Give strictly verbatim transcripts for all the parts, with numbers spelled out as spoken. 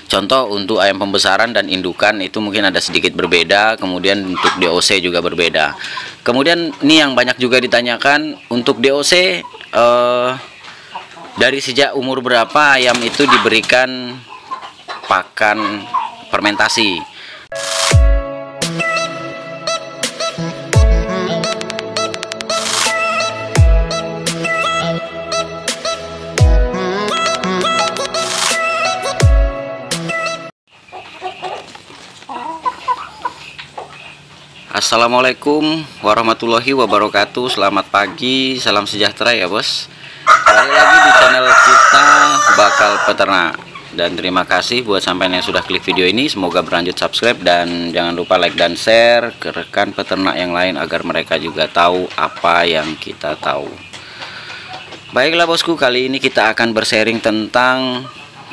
Contoh untuk ayam pembesaran dan indukan itu mungkin ada sedikit berbeda, kemudian untuk D O C juga berbeda. Kemudian ini yang banyak juga ditanyakan, untuk D O C eh, dari sejak umur berapa ayam itu diberikan pakan fermentasi. Assalamualaikum warahmatullahi wabarakatuh. Selamat pagi, salam sejahtera ya bos. Kembali lagi di channel kita Bakal Peternak. Dan terima kasih buat sampean yang sudah klik video ini. Semoga berlanjut subscribe dan jangan lupa like dan share ke rekan peternak yang lain agar mereka juga tahu apa yang kita tahu. Baiklah bosku, kali ini kita akan bersharing tentang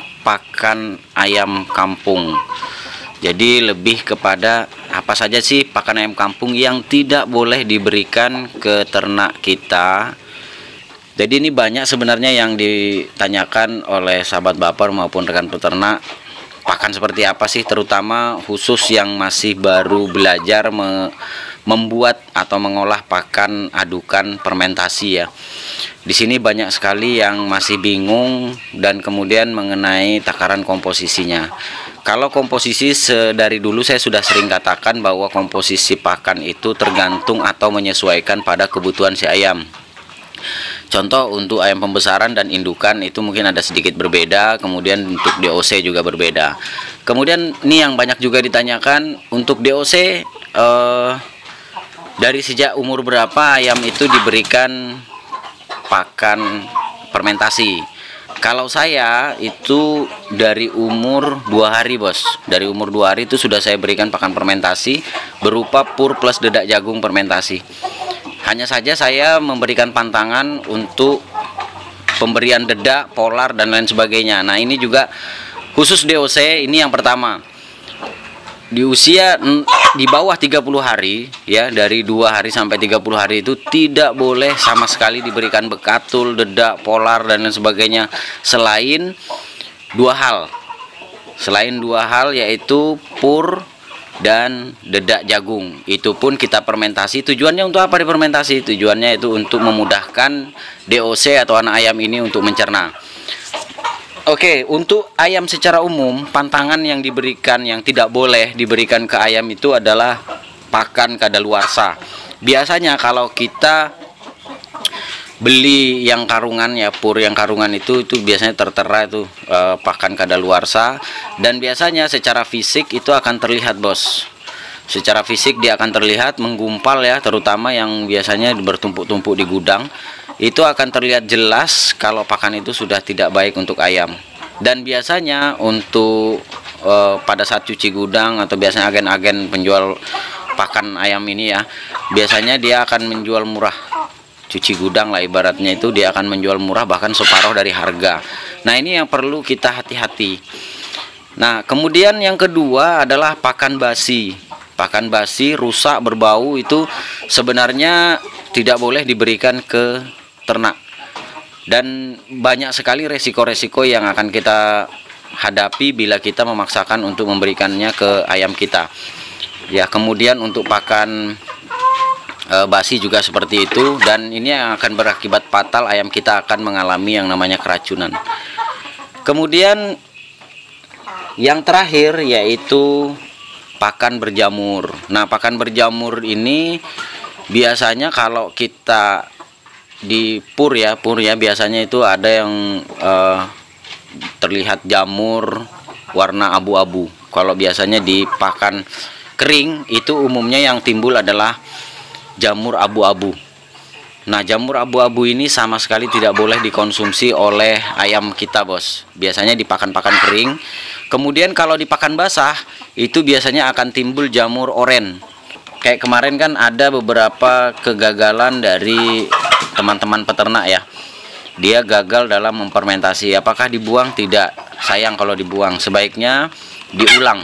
pakan ayam kampung. Jadi lebih kepada apa saja sih pakan ayam kampung yang tidak boleh diberikan ke ternak kita. Jadi ini banyak sebenarnya yang ditanyakan oleh sahabat baper maupun rekan peternak, pakan seperti apa sih, terutama khusus yang masih baru belajar me membuat atau mengolah pakan adukan fermentasi ya. Di sini banyak sekali yang masih bingung dan kemudian mengenai takaran komposisinya. Kalau komposisi dari dulu saya sudah sering katakan bahwa komposisi pakan itu tergantung atau menyesuaikan pada kebutuhan si ayam. Contoh untuk ayam pembesaran dan indukan itu mungkin ada sedikit berbeda, kemudian untuk D O C juga berbeda. Kemudian ini yang banyak juga ditanyakan, untuk D O C eh, dari sejak umur berapa ayam itu diberikan pakan fermentasi. Kalau saya itu dari umur dua hari bos. Dari umur dua hari itu sudah saya berikan pakan fermentasi berupa pur plus dedak jagung fermentasi. Hanya saja saya memberikan pantangan untuk pemberian dedak, polar dan lain sebagainya. Nah ini juga khusus D O C, ini yang pertama. Di usia di bawah tiga puluh hari ya, dari dua hari sampai tiga puluh hari itu tidak boleh sama sekali diberikan bekatul, dedak, polar dan lain sebagainya, selain dua hal. Selain dua hal yaitu pur dan dedak jagung. Itu pun kita fermentasi. Tujuannya untuk apa difermentasi? Tujuannya itu untuk memudahkan D O C atau anak ayam ini untuk mencerna. Oke, untuk ayam secara umum, pantangan yang diberikan yang tidak boleh diberikan ke ayam itu adalah pakan kadaluarsa. Biasanya kalau kita beli yang karungan ya, pur yang karungan itu itu biasanya tertera itu eh, pakan kadaluarsa, dan biasanya secara fisik itu akan terlihat bos. Secara fisik dia akan terlihat menggumpal ya, terutama yang biasanya bertumpuk-tumpuk di gudang. Itu akan terlihat jelas kalau pakan itu sudah tidak baik untuk ayam. Dan biasanya untuk e, pada saat cuci gudang atau biasanya agen-agen penjual pakan ayam ini ya, biasanya dia akan menjual murah. Cuci gudang lah ibaratnya, itu dia akan menjual murah bahkan separuh dari harga. Nah ini yang perlu kita hati-hati. Nah kemudian yang kedua adalah pakan basi. Pakan basi rusak berbau itu sebenarnya tidak boleh diberikan ke ternak, dan banyak sekali resiko-resiko yang akan kita hadapi bila kita memaksakan untuk memberikannya ke ayam kita ya. Kemudian untuk pakan e, basi juga seperti itu, dan ini yang akan berakibat fatal, ayam kita akan mengalami yang namanya keracunan. Kemudian yang terakhir yaitu pakan berjamur. Nah pakan berjamur ini biasanya kalau kita di pur ya, pur ya biasanya itu ada yang uh, terlihat jamur warna abu-abu. Kalau biasanya di pakan kering itu umumnya yang timbul adalah jamur abu-abu. Nah jamur abu-abu ini sama sekali tidak boleh dikonsumsi oleh ayam kita bos. Biasanya di pakan-pakan kering. Kemudian kalau di pakan basah itu biasanya akan timbul jamur oren. Kayak kemarin kan ada beberapa kegagalan dari teman-teman peternak ya. Dia gagal dalam memfermentasi. Apakah dibuang? Tidak. Sayang kalau dibuang. Sebaiknya diulang.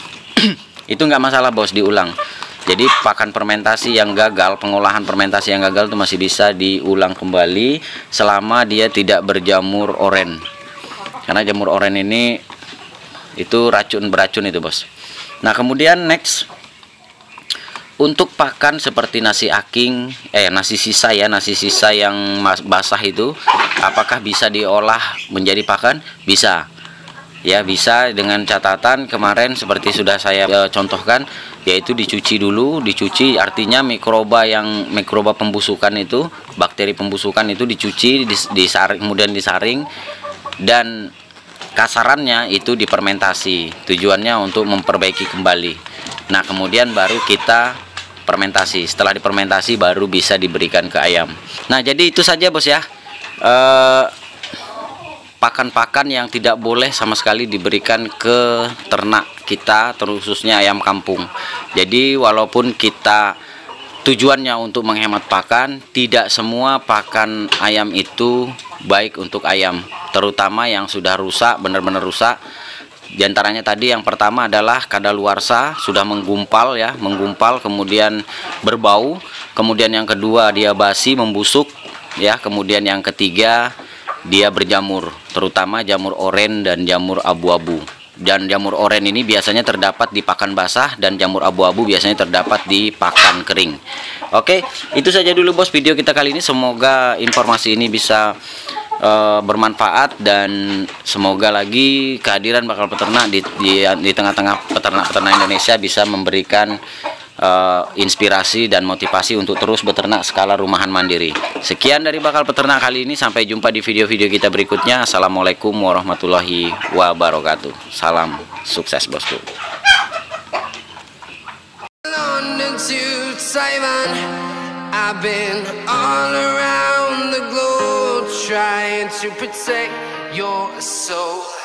Itu nggak masalah bos, diulang. Jadi pakan fermentasi yang gagal, pengolahan fermentasi yang gagal itu masih bisa diulang kembali selama dia tidak berjamur oren. Karena jamur oren ini Itu racun beracun itu, Bos. Nah, kemudian next, untuk pakan seperti nasi aking, eh nasi sisa ya, nasi sisa yang basah itu, apakah bisa diolah menjadi pakan? Bisa. Ya, bisa, dengan catatan kemarin seperti sudah saya e, contohkan, yaitu dicuci dulu. Dicuci artinya mikroba yang mikroba pembusukan itu, bakteri pembusukan itu dicuci, dis, disaring, kemudian disaring, dan kasarannya itu difermentasi. Tujuannya untuk memperbaiki kembali. Nah, kemudian baru kita fermentasi. Setelah difermentasi baru bisa diberikan ke ayam. Nah, jadi itu saja, Bos ya. Pakan-pakan yang tidak boleh sama sekali diberikan ke ternak kita, terkhususnya ayam kampung. Jadi walaupun kita tujuannya untuk menghemat pakan, tidak semua pakan ayam itu baik untuk ayam, terutama yang sudah rusak, benar-benar rusak. Di antaranya tadi yang pertama adalah kadaluarsa, sudah menggumpal ya, menggumpal kemudian berbau. Kemudian yang kedua dia basi, membusuk ya. Kemudian yang ketiga dia berjamur, terutama jamur oren dan jamur abu-abu. Dan jamur oren ini biasanya terdapat di pakan basah, dan jamur abu-abu biasanya terdapat di pakan kering. Oke, itu saja dulu, Bos, video kita kali ini. Semoga informasi ini bisa bermanfaat, dan semoga lagi kehadiran Bakal Peternak di di, di tengah-tengah peternak-peternak Indonesia bisa memberikan uh, inspirasi dan motivasi untuk terus beternak skala rumahan mandiri. Sekian dari Bakal Peternak kali ini, sampai jumpa di video-video kita berikutnya. Assalamualaikum warahmatullahi wabarakatuh. Salam sukses, Bosku. I've been all around the globe trying to protect your soul.